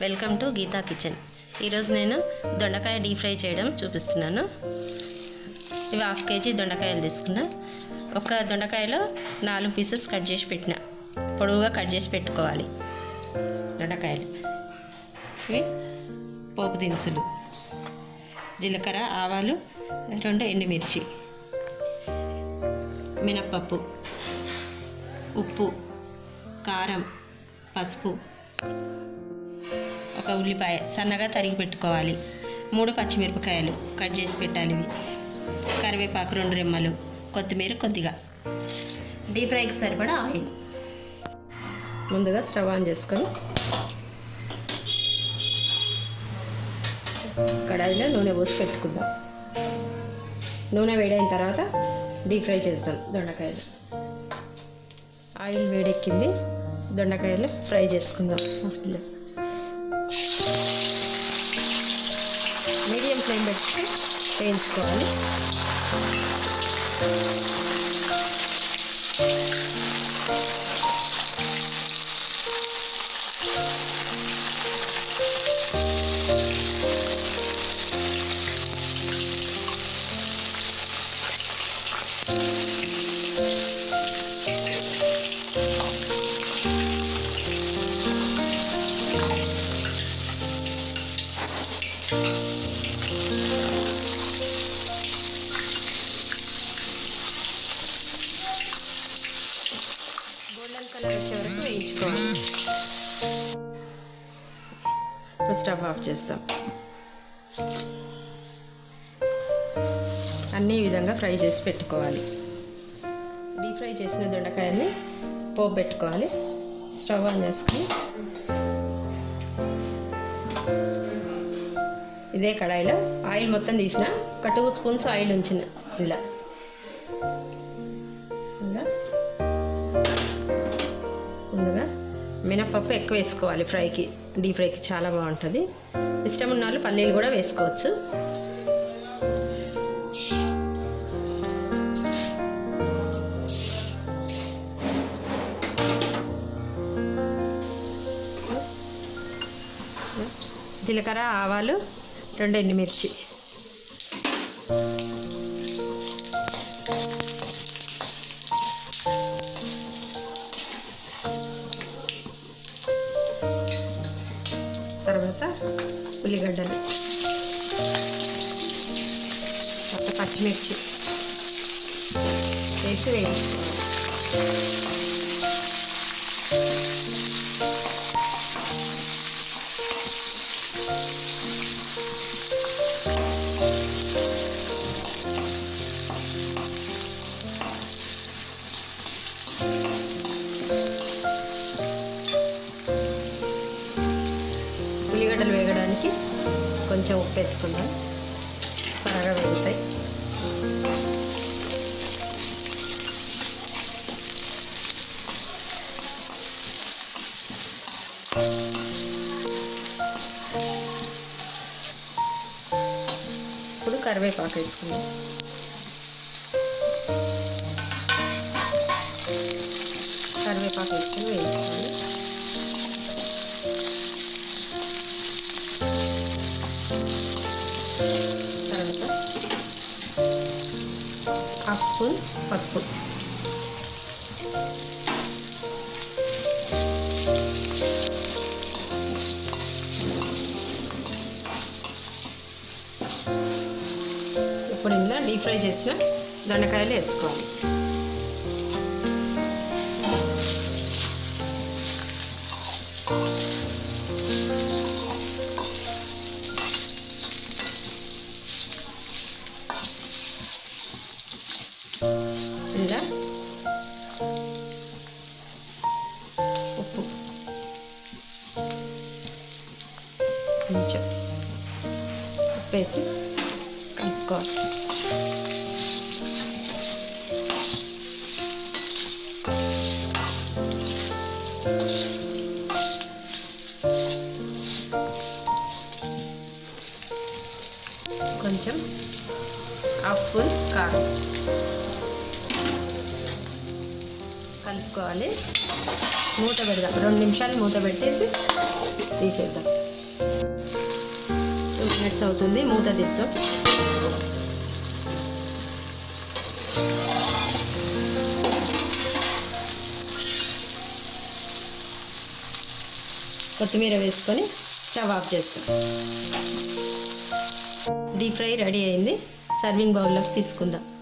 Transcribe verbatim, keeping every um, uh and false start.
Welcome to Gita kitchen. ఈరోజు నేను దొండకాయ డీప్ ఫ్రై చేయడం చూపిస్తున్నాను. ఇవి హాఫ్ కేజీ దొండకాయలు తీసుకున్నా. ఒక దొండకాయలో నాలుగు పీసెస్ కట్ చేసి పెట్టిన, పొడవుగా కట్ చేసి పెట్టుకోవాలి దొండకాయలు. ఇవి పోపు దినుసులు, జీలకర్ర, ఆవాలు, రెండు ఎండుమిర్చి, మినప్పప్పు, ఉప్పు, కారం, పసుపు, ఒక ఉల్లిపాయ సన్నగా తరిగి పెట్టుకోవాలి, మూడు పచ్చిమిరపకాయలు కట్ చేసి పెట్టాలి, ఇవి కరివేపాకు రెండు రెమ్మలు, కొత్తిమీర కొద్దిగా, డీప్ ఫ్రైకి సరిపడా ఆయిల్. ముందుగా స్టవ్ ఆన్ చేసుకొని కడాయిలో నూనె పోసి పెట్టుకుందాం. నూనె వేడైన తర్వాత డీప్ ఫ్రై చేస్తాం దొండకాయలు. ఆయిల్ వేడెక్కింది, దొండకాయలు ఫ్రై చేసుకుందాం. మీడియం ఫ్లేమ్ పెట్టి వేయించుకోవాలి. గోల్డెన్ కలర్ వచ్చే వరకు వేయించుకోవాలి. ఇప్పుడు స్టవ్ ఆఫ్ చేస్తాం. అన్ని విధంగా ఫ్రై చేసి పెట్టుకోవాలి. డీప్ ఫ్రై చేసిన దొండకాయల్ని పోపు పెట్టుకోవాలి. స్టవ్ ఆన్ చేసుకొని ఇదే కడాయిలో ఆయిల్ మొత్తం తీసిన, ఒక టూ స్పూన్స్ ఆయిల్ ఉంచిన, ఇలా ఇలా ముందుగా మినప్పప్పు ఎక్కువ వేసుకోవాలి ఫ్రైకి, డీప్ ఫ్రైకి చాలా బాగుంటుంది. ఇష్టం ఉన్న వాళ్ళు పల్లీలు కూడా వేసుకోవచ్చు. జీలకర్ర, ఆవాలు, రెండు ఎండుమిర్చి, తర్వాత ఉల్లిగడ్డలు, పచ్చిమిర్చి వేసి వేయించుకోవాలి. ఉల్లిగడ్డలు వేగడానికి కొంచెం ఉప్పు వేసుకుందాం, త్వరగా వేగుతాయి. ఇప్పుడు కరివేపాకు వేసుకుందాం. కరివేపాకు వేసుకుని వేయించుకోవాలి. తర్వాత హాఫ్ స్పూన్ పసుపు, ఇప్పుడు ఇందులో డీప్ ఫ్రై చేసిన దొండకాయలు వేసుకోవాలి. ఇలా ఉప్పు కొంచెం ఉప్పు వేసి కలుపుకోవాలి. కొంచెం హాఫ్ స్పూన్ కారం కలుపుకోవాలి. మూత పెడదాం, రెండు నిమిషాలు మూత పెట్టేసి తీసేద్దాం. టూ మినిట్స్ అవుతుంది, మూత తీస్తాం. కొత్తిమీర వేసుకొని స్టవ్ ఆఫ్ చేస్తాం. డీప్ ఫ్రై రెడీ అయింది. సర్వింగ్ బౌల్లోకి తీసుకుందాం.